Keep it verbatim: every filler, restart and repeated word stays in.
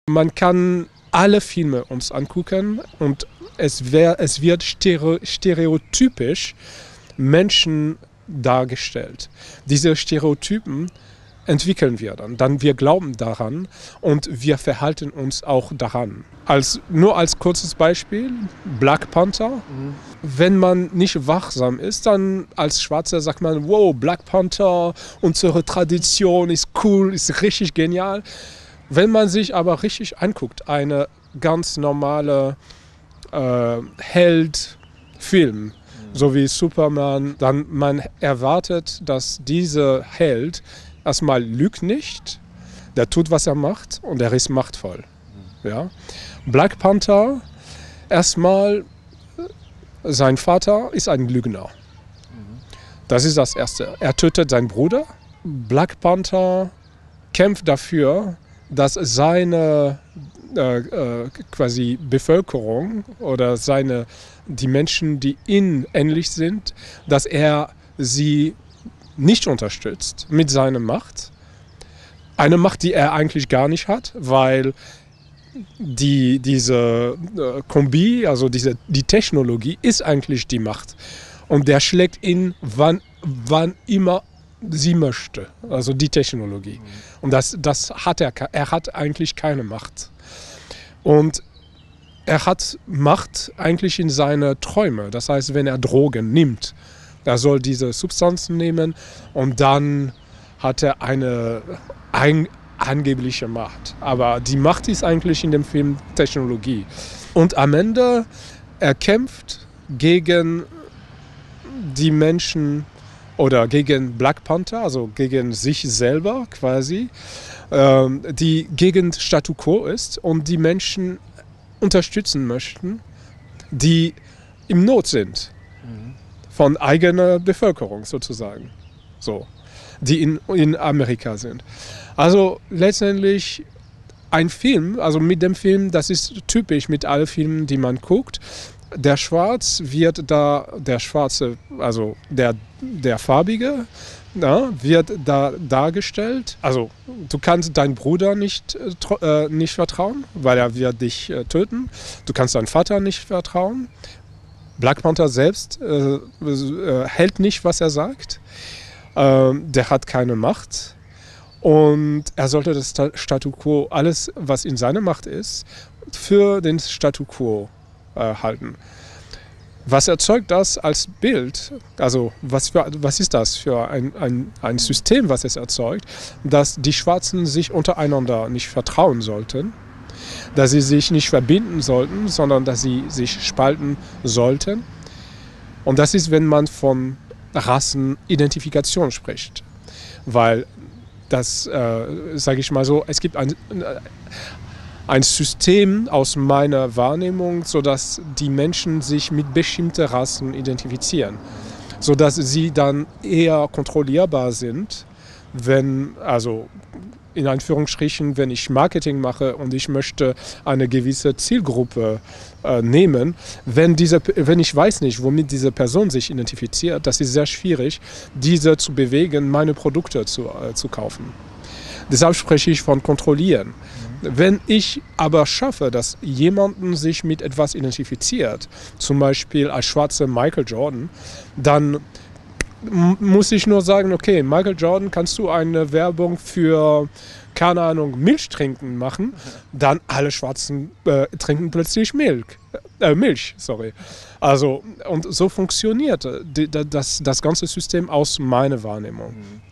Man kann alle Filme uns angucken und es, wär, es wird stereo, stereotypisch Menschen dargestellt. Diese Stereotypen entwickeln wir dann. Dann wir glauben daran und wir verhalten uns auch daran. Als, nur als kurzes Beispiel, Black Panther. Mhm. Wenn man nicht wachsam ist, dann als Schwarzer sagt man, wow, Black Panther, unsere Tradition ist cool, ist richtig genial. Wenn man sich aber richtig anguckt, eine ganz normale äh, Held-Film, mhm. so wie Superman, dann man erwartet, dass dieser Held erstmal lügt nicht, der tut, was er macht und er ist machtvoll. Mhm. Ja? Black Panther, erstmal, sein Vater ist ein Lügner. Mhm. Das ist das Erste. Er tötet seinen Bruder. Black Panther kämpft dafür, dass seine äh, äh, quasi Bevölkerung oder seine, die Menschen, die ihm ähnlich sind, dass er sie nicht unterstützt mit seiner Macht. Eine Macht, die er eigentlich gar nicht hat, weil die, diese äh, Kombi, also diese, die Technologie ist eigentlich die Macht. Und der schlägt ihn, wann, wann immer sie möchte, also die Technologie. Und das, das hat er, er hat eigentlich keine Macht. Und er hat Macht eigentlich in seine Träume. Das heißt, wenn er Drogen nimmt, er soll diese Substanzen nehmen und dann hat er eine ein, angebliche Macht. Aber die Macht ist eigentlich in dem Film Technologie. Und am Ende, er kämpft gegen die Menschen oder gegen Black Panther, also gegen sich selber quasi, ähm, die gegen Statu Quo ist und die Menschen unterstützen möchten, die im Not sind. Mhm. Von eigener Bevölkerung sozusagen, so, die in, in Amerika sind. Also letztendlich ein Film, also mit dem Film, das ist typisch mit allen Filmen, die man guckt. Der Schwarz wird da, der Schwarze, also der, der Farbige, ja, wird da dargestellt. Also du kannst deinen Bruder nicht, äh, nicht vertrauen, weil er wird dich äh, töten. Du kannst deinen Vater nicht vertrauen. Black Panther selbst äh, äh, hält nicht, was er sagt. Äh, der hat keine Macht. Und er sollte das Statu Quo, alles, was in seiner Macht ist, für den Statu Quo äh, halten. Was erzeugt das als Bild? Also was, für, was ist das für ein, ein, ein System, was es erzeugt, dass die Schwarzen sich untereinander nicht vertrauen sollten, dass sie sich nicht verbinden sollten, sondern dass sie sich spalten sollten. Und das ist, wenn man von Rassenidentifikation spricht. Weil das, äh, sage ich mal so, es gibt ein, ein System aus meiner Wahrnehmung, sodass die Menschen sich mit bestimmten Rassen identifizieren, sodass sie dann eher kontrollierbar sind, wenn, also in Anführungsstrichen, wenn ich Marketing mache und ich möchte eine gewisse Zielgruppe äh, nehmen, wenn, diese, wenn ich weiß nicht, womit diese Person sich identifiziert, das ist sehr schwierig, diese zu bewegen, meine Produkte zu, äh, zu kaufen. Deshalb spreche ich von kontrollieren. Wenn ich aber schaffe, dass jemanden sich mit etwas identifiziert, zum Beispiel als schwarzer Michael Jordan, dann muss ich nur sagen, okay, Michael Jordan, kannst du eine Werbung für, keine Ahnung, Milch trinken machen? Dann alle Schwarzen äh, trinken plötzlich Milch. Äh, Milch, sorry. Also, und so funktioniert das, das ganze System aus meiner Wahrnehmung.